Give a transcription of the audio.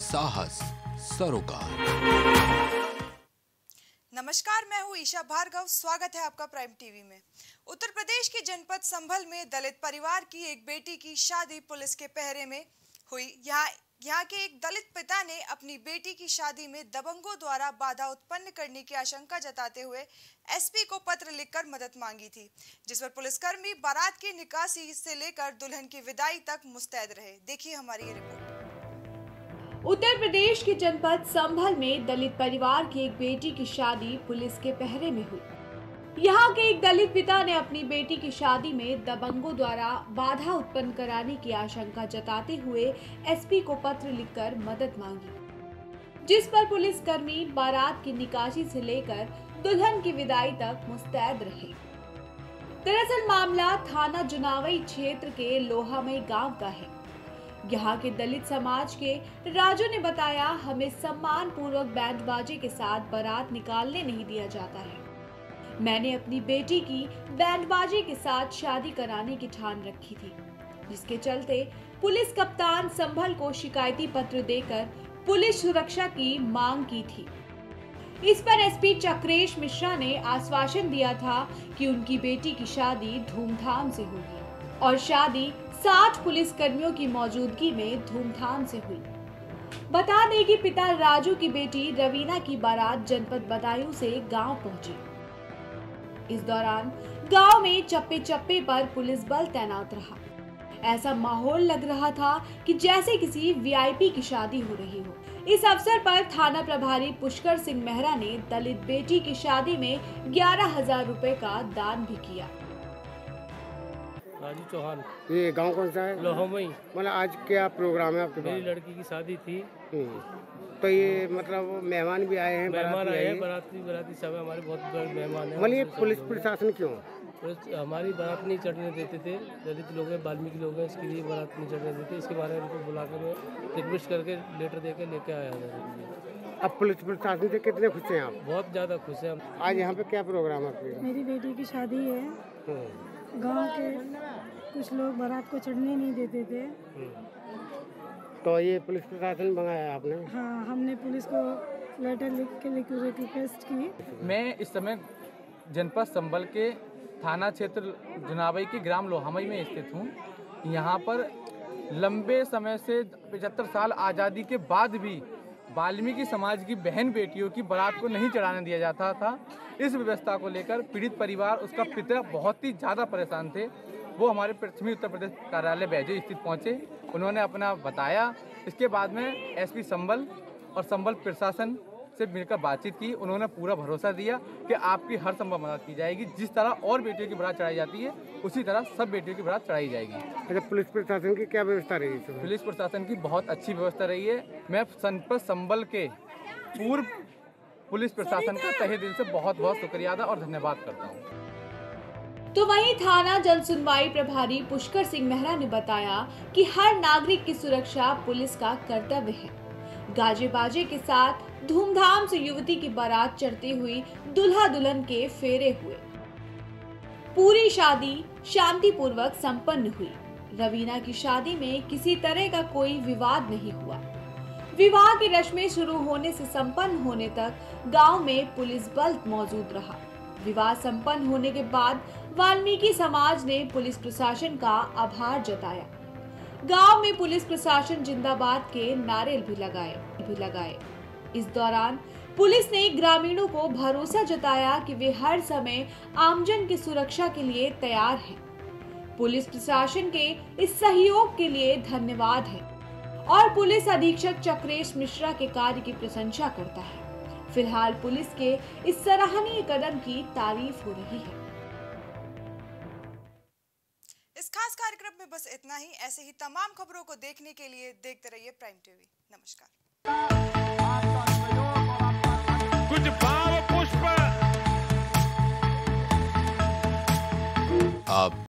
साहस सरोकार। नमस्कार, मैं हूँ ईशा भार्गव। स्वागत है आपका प्राइम टीवी में। उत्तर प्रदेश के जनपद संभल में दलित परिवार की एक बेटी की शादी पुलिस के पहरे में हुई। यहाँ के एक दलित पिता ने अपनी बेटी की शादी में दबंगों द्वारा बाधा उत्पन्न करने की आशंका जताते हुए एसपी को पत्र लिखकर मदद मांगी थी, जिस पर पुलिसकर्मी बारात की निकासी से लेकर दुल्हन की विदाई तक मुस्तैद रहे। देखिए हमारी ये रिपोर्ट। उत्तर प्रदेश के जनपद संभल में दलित परिवार की एक बेटी की शादी पुलिस के पहरे में हुई। यहाँ के एक दलित पिता ने अपनी बेटी की शादी में दबंगों द्वारा बाधा उत्पन्न कराने की आशंका जताते हुए एसपी को पत्र लिखकर मदद मांगी, जिस पर पुलिसकर्मी बारात की निकासी से लेकर दुल्हन की विदाई तक मुस्तैद रहे। दरअसल मामला थाना जुनावई क्षेत्र के लोहामई गांव का है। यहाँ के दलित समाज के राजू ने बताया, हमें सम्मान पूर्वक बैंड बाजे के साथ बारात निकालने नहीं दिया जाता है। मैंने अपनी बेटी की बैंड बाजे के साथ शादी कराने की ठान रखी थी, जिसके चलते पुलिस कप्तान संभल को शिकायती पत्र देकर पुलिस सुरक्षा की मांग की थी। इस पर एसपी चक्रेश मिश्रा ने आश्वासन दिया था कि उनकी बेटी की शादी धूमधाम से होगी और शादी 60 पुलिस कर्मियों की मौजूदगी में धूमधाम से हुई। बता दें कि पिता राजू की बेटी रवीना की बारात जनपद बदायूं से गांव पहुंची। इस दौरान गांव में चप्पे चप्पे पर पुलिस बल तैनात रहा। ऐसा माहौल लग रहा था कि जैसे किसी वीआईपी की शादी हो रही हो। इस अवसर पर थाना प्रभारी पुष्कर सिंह मेहरा ने दलित बेटी की शादी में 11,000 रुपए का दान भी किया। राजू चौहान। ये गांव कौन सा है? लोहामई। मतलब आज क्या प्रोग्राम है आपके पास? मेरी लड़की की शादी थी। तो ये मतलब मेहमान भी आए हैं? मेहमान आए हैं, बाराती सब हमारे बहुत बड़े मेहमान हैं। मतलब ये पुलिस प्रशासन क्यों? हमारी बारात नहीं चढ़ने देते थे। दलित लोग हैं, वाल्मीकि लोग हैं, इसके लिए बारात नहीं चढ़ने देते। इसके बारे में उनको बुला कर मैं रिक्वेस्ट करके लेटर दे के लेके आया था। अब पुलिस प्रशासन से कितने खुश हैं आप? बहुत ज़्यादा खुश हैं हम। आज यहाँ पे क्या प्रोग्राम है आपके? मेरी बेटी की शादी है। गांव के कुछ लोग बारात को चढ़ने नहीं देते थे। तो ये पुलिस प्रशासन मंगाया आपने? हाँ, हमने पुलिस को लेटर लिख के रिक्वेस्ट की। मैं इस समय जनपद संभल के थाना क्षेत्र जुनावई के ग्राम लोहामई में स्थित हूँ। यहाँ पर लंबे समय से 75 साल आज़ादी के बाद भी वाल्मीकि समाज की बहन बेटियों की बारात को नहीं चढ़ाने दिया जाता था। इस व्यवस्था को लेकर पीड़ित परिवार, उसका पिता बहुत ही ज़्यादा परेशान थे। वो हमारे पश्चिमी उत्तर प्रदेश कार्यालय बैजू स्थित पहुँचे। उन्होंने अपना बताया। इसके बाद में एसपी संभल और संभल प्रशासन से मिलकर बातचीत की। उन्होंने पूरा भरोसा दिया कि आपकी हर संभव मदद की जाएगी। जिस तरह और बेटियों की बारात चढ़ाई जाती है, उसी तरह सब बेटियों की बारात चढ़ाई जाएगी। अच्छा, पुलिस प्रशासन की क्या व्यवस्था रही है? पुलिस प्रशासन की बहुत अच्छी व्यवस्था रही है। मैं जनपद संभल के पूर्व पुलिस प्रशासन का तहे दिल से बहुत बहुत शुक्रिया अदा और धन्यवाद करता हूँ। तो वहीं थाना जन सुनवाई प्रभारी पुष्कर सिंह मेहरा ने बताया कि हर नागरिक की सुरक्षा पुलिस का कर्तव्य है। गाजे बाजे के साथ धूमधाम से युवती की बारात चढ़ती हुई दुल्हा दुल्हन के फेरे हुए। पूरी शादी शांतिपूर्वक संपन्न हुई। रवीना की शादी में किसी तरह का कोई विवाद नहीं हुआ। विवाह की रस्में शुरू होने से संपन्न होने तक गांव में पुलिस बल मौजूद रहा। विवाह संपन्न होने के बाद वाल्मीकि समाज ने पुलिस प्रशासन का आभार जताया। गांव में पुलिस प्रशासन जिंदाबाद के नारे भी लगाए। इस दौरान पुलिस ने ग्रामीणों को भरोसा जताया कि वे हर समय आमजन की सुरक्षा के लिए तैयार हैं। पुलिस प्रशासन के इस सहयोग के लिए धन्यवाद है और पुलिस अधीक्षक चक्रेश मिश्रा के कार्य की प्रशंसा करता है। फिलहाल पुलिस के इस सराहनीय कदम की तारीफ हो रही है। इस खास कार्यक्रम में बस इतना ही। ऐसे ही तमाम खबरों को देखने के लिए देखते रहिए प्राइम टीवी। नमस्कार। कुछ भाव पुष्प आप